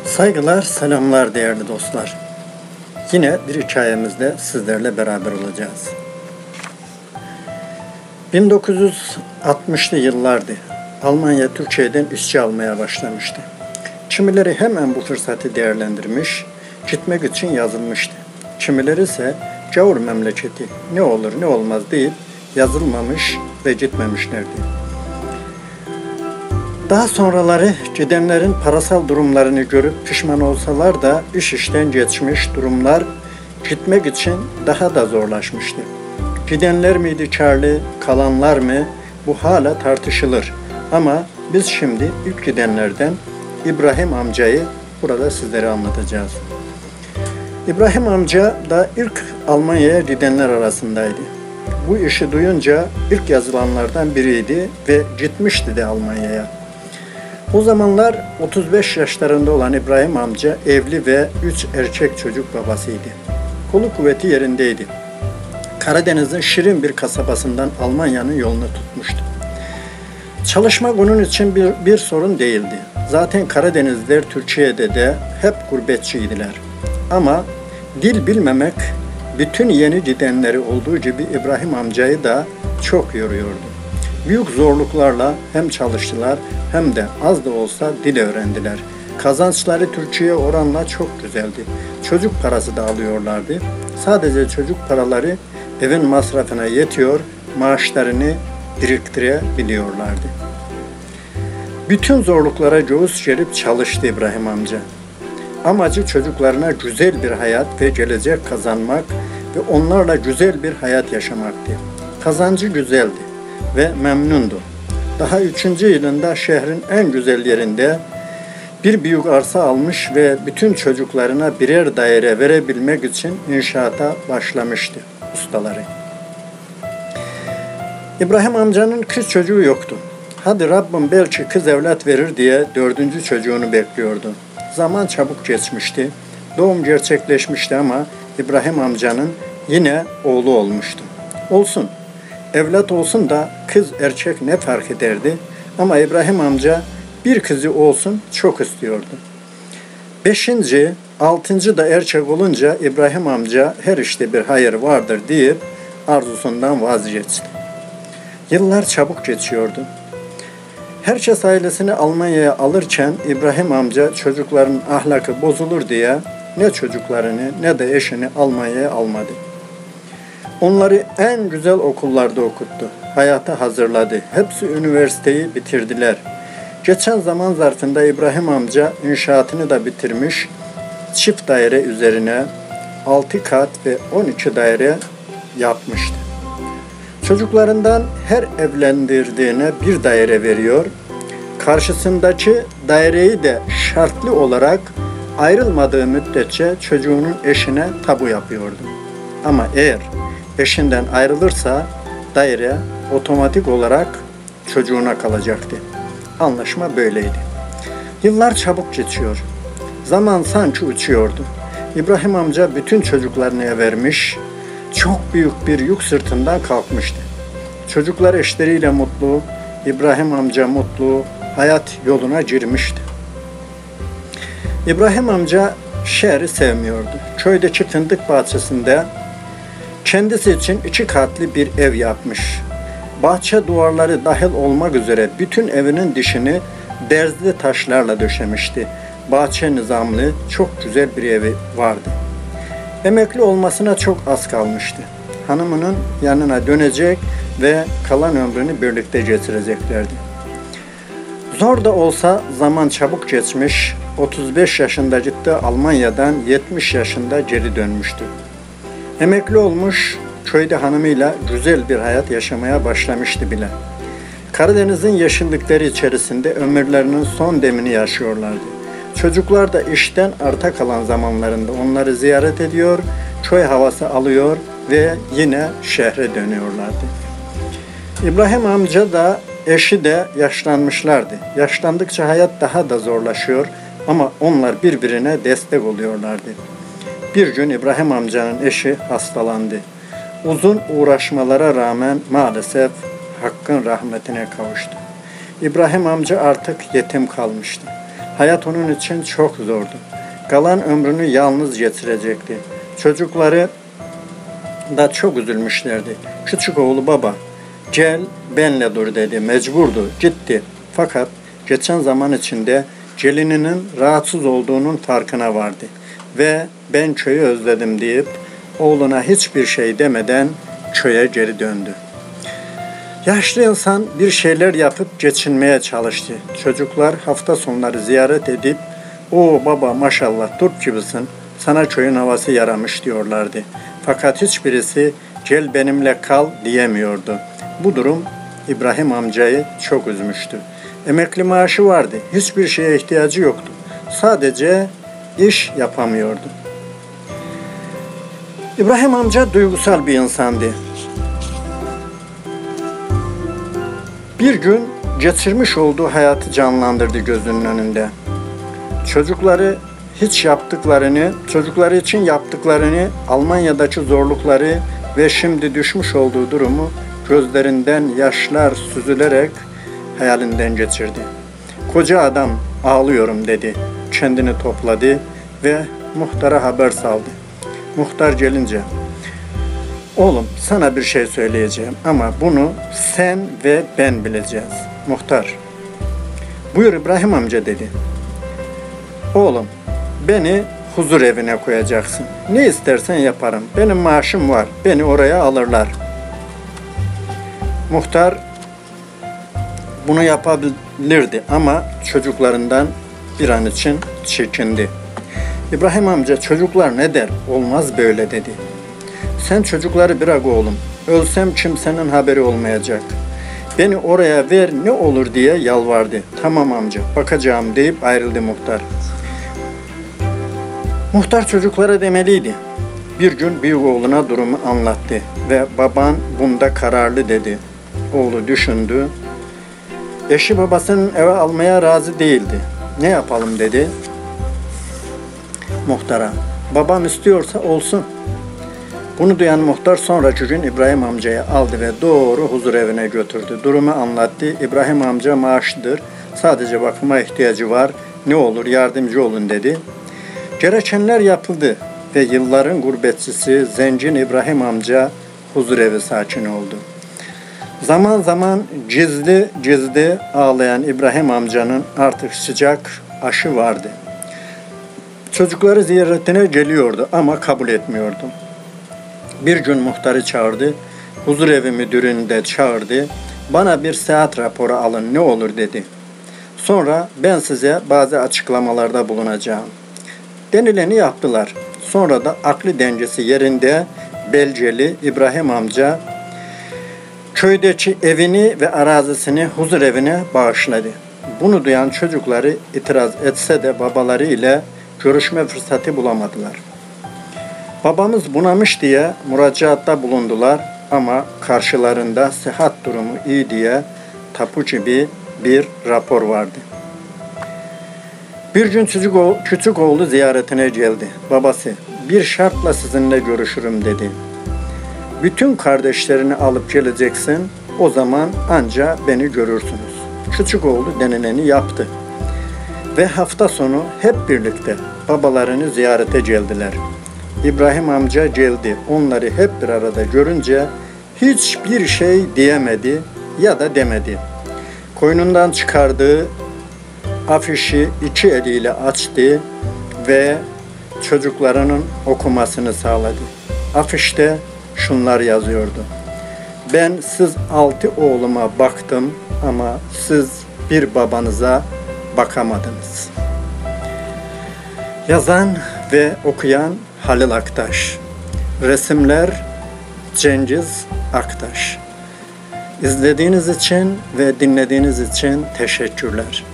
Saygılar, selamlar değerli dostlar. Yine bir hikayemizle sizlerle beraber olacağız. 1960'lı yıllardı. Almanya Türkiye'den işçi almaya başlamıştı. Kimileri hemen bu fırsatı değerlendirmiş, gitmek için yazılmıştı. Kimileri ise gavur memleketi ne olur ne olmaz deyip yazılmamış ve gitmemişlerdi. Daha sonraları gidenlerin parasal durumlarını görüp pişman olsalar da iş işten geçmiş durumlar gitmek için daha da zorlaşmıştı. Gidenler miydi kârlı, kalanlar mı? Bu hala tartışılır. Ama biz şimdi ilk gidenlerden İbrahim amcayı burada sizlere anlatacağız. İbrahim amca da ilk Almanya'ya gidenler arasındaydı. Bu işi duyunca ilk yazılanlardan biriydi ve gitmişti de Almanya'ya. O zamanlar 35 yaşlarında olan İbrahim amca evli ve 3 erkek çocuk babasıydı. Kolu kuvveti yerindeydi. Karadeniz'in şirin bir kasabasından Almanya'nın yolunu tutmuştu. Çalışmak onun için bir sorun değildi. Zaten Karadenizliler Türkiye'de de hep gurbetçiydiler. Ama dil bilmemek bütün yeni gidenleri olduğu gibi İbrahim amcayı da çok yoruyordu. Büyük zorluklarla hem çalıştılar hem de az da olsa dil öğrendiler. Kazançları Türkiye oranla çok güzeldi. Çocuk parası da alıyorlardı. Sadece çocuk paraları evin masrafına yetiyor, maaşlarını biriktirebiliyorlardı. Bütün zorluklara göğüs gerip çalıştı İbrahim amca. Amacı çocuklarına güzel bir hayat ve gelecek kazanmak ve onlarla güzel bir hayat yaşamaktı. Kazancı güzeldi ve memnundu. Daha 3. yılında şehrin en güzel yerinde bir büyük arsa almış ve bütün çocuklarına birer daire verebilmek için inşaata başlamıştı ustaları. İbrahim amcanın kız çocuğu yoktu. Hadi Rabbim belki kız evlat verir diye 4. çocuğunu bekliyordu. Zaman çabuk geçmişti. Doğum gerçekleşmişti ama İbrahim amcanın yine oğlu olmuştu. Olsun. Evlat olsun da kız erkek ne fark ederdi? Ama İbrahim amca bir kızı olsun çok istiyordu. 5. 6. da erkek olunca İbrahim amca her işte bir hayır vardır deyip arzusundan vazgeçti. Yıllar çabuk geçiyordu. Herkes ailesini Almanya'ya alırken İbrahim amca çocukların ahlakı bozulur diye ne çocuklarını ne de eşini Almanya'ya almadı. Onları en güzel okullarda okuttu. Hayata hazırladı. Hepsi üniversiteyi bitirdiler. Geçen zaman zarfında İbrahim amca inşaatını da bitirmiş. Çift daire üzerine 6 kat ve 12 daire yapmıştı. Çocuklarından her evlendirdiğine bir daire veriyor. Karşısındaki daireyi de şartlı olarak ayrılmadığı müddetçe çocuğunun eşine tabu yapıyordu. Ama eğer eşinden ayrılırsa daire otomatik olarak çocuğuna kalacaktı. Anlaşma böyleydi. Yıllar çabuk geçiyor. Zaman sanki uçuyordu. İbrahim amca bütün çocuklarını vermiş, çok büyük bir yük sırtından kalkmıştı. Çocuklar eşleriyle mutlu, İbrahim amca mutlu, hayat yoluna girmişti. İbrahim amca şehri sevmiyordu. Köydeki fındık bahçesinde kendisi için 2 katlı bir ev yapmış. Bahçe duvarları dahil olmak üzere bütün evinin dışını derzli taşlarla döşemişti. Bahçe nizamlı, çok güzel bir evi vardı. Emekli olmasına çok az kalmıştı. Hanımının yanına dönecek ve kalan ömrünü birlikte geçireceklerdi. Zor da olsa zaman çabuk geçmiş, 35 yaşında gitti Almanya'dan 70 yaşında geri dönmüştü. Emekli olmuş, köyde hanımıyla güzel bir hayat yaşamaya başlamıştı bile. Karadeniz'in yeşillikleri içerisinde ömürlerinin son demini yaşıyorlardı. Çocuklar da işten arta kalan zamanlarında onları ziyaret ediyor, köy havası alıyor ve yine şehre dönüyorlardı. İbrahim amca da eşi de yaşlanmışlardı. Yaşlandıkça hayat daha da zorlaşıyor ama onlar birbirine destek oluyorlardı. Bir gün İbrahim amcanın eşi hastalandı. Uzun uğraşmalara rağmen maalesef Hakk'ın rahmetine kavuştu. İbrahim amca artık yetim kalmıştı. Hayat onun için çok zordu. Kalan ömrünü yalnız geçirecekti. Çocukları da çok üzülmüşlerdi. Küçük oğlu baba, gel benle dur dedi. Mecburdu, gitti. Fakat geçen zaman içinde gelininin rahatsız olduğunun farkına vardı. Ve ben köyü özledim deyip oğluna hiçbir şey demeden köye geri döndü. Yaşlı insan bir şeyler yapıp geçinmeye çalıştı. Çocuklar hafta sonları ziyaret edip "O baba maşallah turp gibisin, sana köyün havası yaramış" diyorlardı. Fakat hiçbirisi "Gel benimle kal" diyemiyordu. Bu durum İbrahim amcayı çok üzmüştü. Emekli maaşı vardı, hiçbir şeye ihtiyacı yoktu. Sadece iş yapamıyordu. İbrahim amca duygusal bir insandı. Bir gün geçirmiş olduğu hayatı canlandırdı gözünün önünde. Çocukları için yaptıklarını, Almanya'daki zorlukları ve şimdi düşmüş olduğu durumu gözlerinden yaşlar süzülerek hayalinden geçirdi. "Koca adam, ağlıyorum" dedi. Kendini topladı ve muhtara haber saldı. Muhtar gelince, "Oğlum, sana bir şey söyleyeceğim ama bunu sen ve ben bileceğiz." Muhtar, "Buyur İbrahim amca" dedi. "Oğlum, beni huzur evine koyacaksın. Ne istersen yaparım. Benim maaşım var. Beni oraya alırlar." Muhtar bunu yapabilirdi ama çocuklarından bir an için çekindi. İbrahim amca, "Çocuklar ne der? Olmaz böyle" dedi. "Sen çocukları bırak oğlum. Ölsem kimsenin haberi olmayacak. Beni oraya ver ne olur" diye yalvardı. "Tamam amca, bakacağım" deyip ayrıldı muhtar. Muhtar çocuklara demeliydi. Bir gün büyük oğluna durumu anlattı ve "Baban bunda kararlı" dedi. Oğlu düşündü. Eşi babasının eve almaya razı değildi. "Ne yapalım?" dedi muhtara. "Babam istiyorsa olsun." Bunu duyan muhtar sonraki gün İbrahim amcayı aldı ve doğru huzur evine götürdü. Durumu anlattı. İbrahim amca maaşlıdır. Sadece bakıma ihtiyacı var. "Ne olur yardımcı olun" dedi. Gerekenler yapıldı ve yılların gurbetçisi zengin İbrahim amca huzurevi sakini oldu. Zaman zaman gizli ağlayan İbrahim amcanın artık sıcak aşı vardı. Çocukları ziyaretine geliyordu ama kabul etmiyordu. Bir gün muhtarı çağırdı, huzurevi müdürünü de çağırdı. "Bana bir seyahat raporu alın ne olur" dedi. "Sonra ben size bazı açıklamalarda bulunacağım." Denileni yaptılar. Sonra da aklı dengesi yerinde belgeli İbrahim amca köydeki evini ve arazisini huzur evine bağışladı. Bunu duyan çocukları itiraz etse de babaları ile görüşme fırsatı bulamadılar. Babamız bunamış diye müracaatta bulundular ama karşılarında sıhhat durumu iyi diye tapu gibi bir rapor vardı. Bir gün küçük oğlu ziyaretine geldi. Babası, "Bir şartla sizinle görüşürüm" dedi. "Bütün kardeşlerini alıp geleceksin, o zaman anca beni görürsünüz." Küçük oğlu denileni yaptı. Ve hafta sonu hep birlikte babalarını ziyarete geldiler. İbrahim amca geldi. Onları hep bir arada görünce hiçbir şey diyemedi ya da demedi. Koynundan çıkardığı afişi iki eliyle açtı ve çocuklarının okumasını sağladı. Afişte şunlar yazıyordu: "Ben siz 6 oğluma baktım ama siz bir babanıza bakamadınız." Yazan ve okuyan Halil Aktaş. Resimler Cengiz Aktaş. İzlediğiniz için ve dinlediğiniz için teşekkürler.